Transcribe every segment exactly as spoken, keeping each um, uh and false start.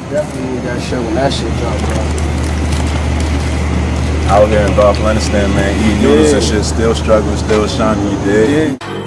Definitely need that shit when that shit drop, bro. Out here in Afghanistan, man, eating noodles yeah. and shit, still struggling, still shining, you dig? Yeah.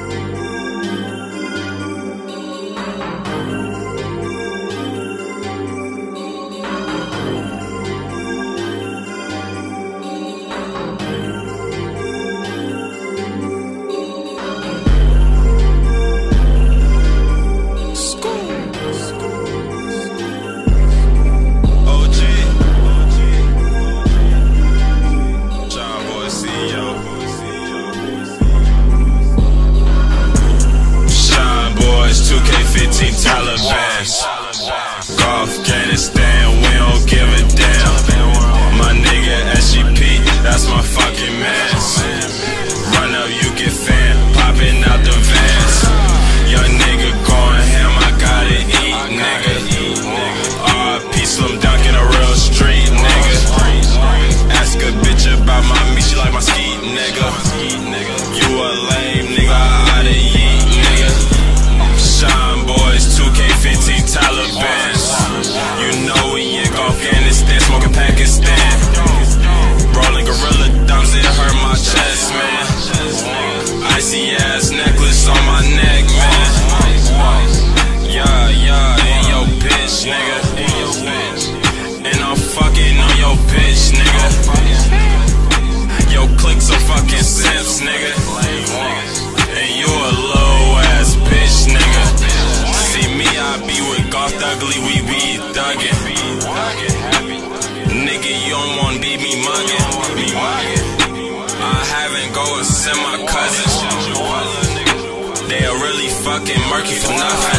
Afghanistan, we don't give a damn. My nigga S G P, that's my fucking man. Run up, you get fan, popping out the vans. Young nigga going ham, I gotta eat, nigga. R I P Slim Dunk in a real street, nigga. Ask a bitch about my meat, she like my skeet, nigga. You a lame nigga, I oughta eat, nigga. Shine boys, two K fifteen Taliban. You know we in Afghanistan, smoking Pakistan. Rolling gorilla thumbs, it hurt my chest, man. Icy ass necklace on my neck, man. Yeah, yeah, in your bitch, nigga. And I'm fucking on your bitch, nigga. Your clicks are fucking simps, nigga. And you a low ass bitch, nigga. See me, I be with Goth Ugly, we be thuggin'. Nigga, you don't wanna beat me muggin'. I haven't go and send my cousins. They are really fucking murky for nothing.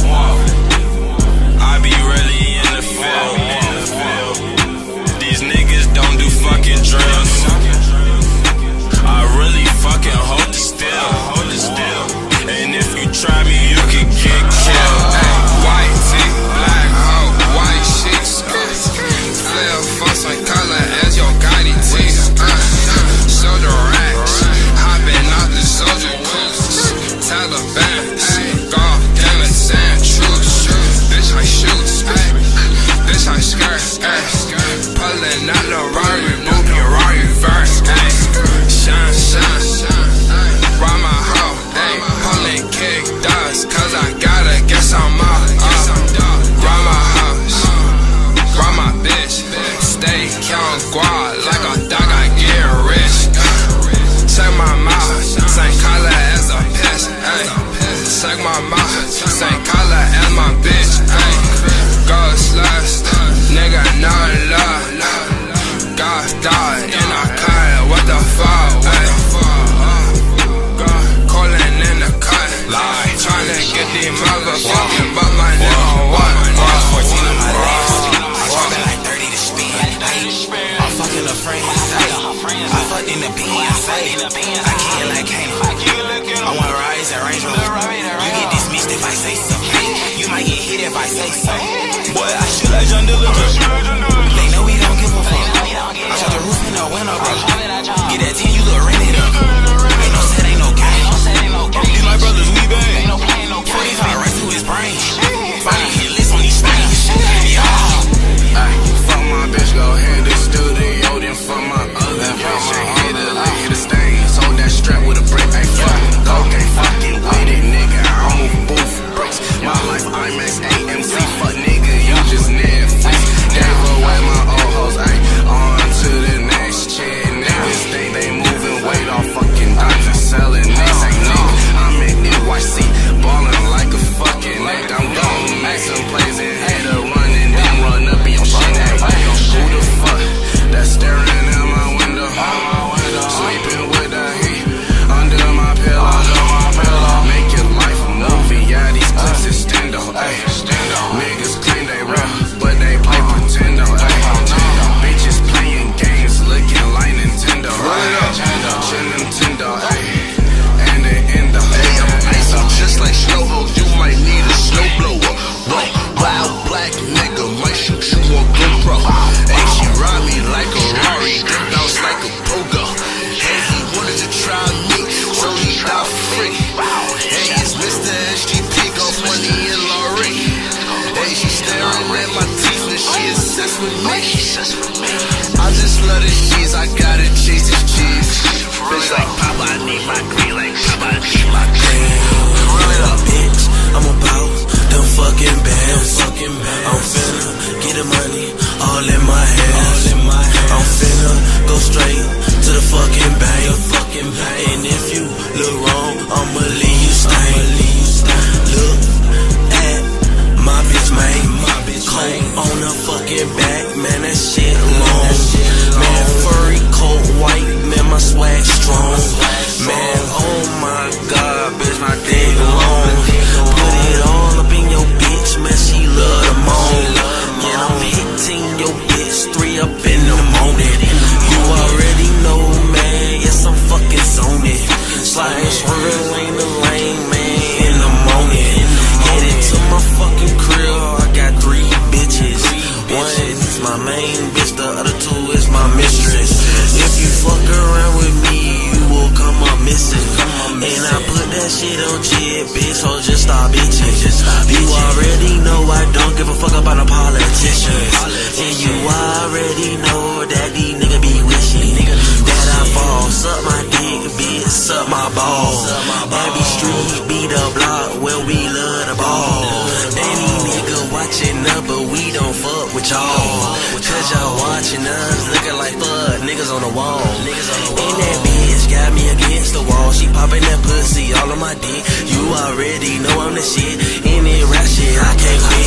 I be really in the field. These niggas don't do fucking drugs. I really fucking hold it still. And if you try me, you can get killed. White tee, black hoe, white shit, skirt. Flare fuss like color as your Gotti teeth. Shoulder racks, I been out the soldier coast. Taliban, golf, Afghanistan, truth. Bitch, I shoot, bitch, I skirt. Pulling out the Rari, moving Rari verse. Shine, shine, ride my hoe, pulling kick dust, cause I gotta get some more. Ride my house, ride my bitch, stay count guad like a dog, I get rich. Check my mouth, same color as a piss. Check my mouth, same color as my bitch. Go slush, nigga, no love. God, God, in a car, what the fuck? Calling in the cut, like tryna get these motherfucking, but my nigga, what? fourteen on my legs, I dropping like thirty to spin. I'm fucking a friend, I fucked in the Benz, I can't like Kane. I want rise and Range Rover. You get dismissed if I say so. You might get hit if I say so. Boy, I shoot like John Dillinger. They know we don't give a fuck. I shot the roof in the window, bro. Get that ten, you look rented up. Ain't no set, ain't no game. These my brothers, we bang. forty-five right to his brain. Finally hit list on these things. Yeah. Ay, fuck my bitch, go hit the studio, then fuck my other bitch. Ain't hit a lick, hit a stain. Hold that strap with a brick. Ay, fuck, go, can't fucking with it, nigga. I don't move booth bricks. My life, IMAX, A M C, fuck nigga, you just Netflix. Gave away my old hoes, ay, on to the next chick. Niggas think they moving weight off fucking dimes and selling nicks. Ay, nigga, I'm in N Y C, ballin' like a fucking nigga. I'm gon' make some plays and hit a run and then run up in your shit. Ay, who the fuck that's staring out my window? Sleeping with the heat under my pillow. Make your life a movie, yeah, these clips is stand up. Ay, nigga. me. She staring at my teeth and she obsessed with me. I just love the cheese, I gotta chase this cheese. Bitch like Papa, I need my green. Like Papa, I need my green. Really up, bitch, I'm about them fucking bands. I'm finna get the money all in my hands. I'm finna go straight to the fucking bank. And if you look wrong, I'ma leave you stained. Look at my bitch, man. Coat on the fucking back, man, that shit long. Man, furry coat, white, man, my swag strong. Man, oh my god, bitch, my dick long. Put it all up in your bitch, man, she love the moan. Man, I'm hitting your bitch, three up in the morning. You already know, man, yes, I'm fucking zoning. Sliding, swerving lane to lane, man, in the morning. Headed to my fucking crib, I got three bitches. One is my main bitch, the other two is my mistress. If you fuck around with me, you will come up missing. And I put that shit on jib, bitch, so just stop bitching. You already know I don't give a fuck about no politicians. And you already know that these niggas be wishing that I fall. Suck my dick, bitch, suck my balls. Abbey Street be the block where we love the ball. Any nigga watching up, but we don't fuck with y'all. Cause y'all watching us, looking like fuck niggas on the wall. And that bitch got me against the wall. She popping that pussy all on my dick. You already know I'm the shit. In it rap shit, I can't quit.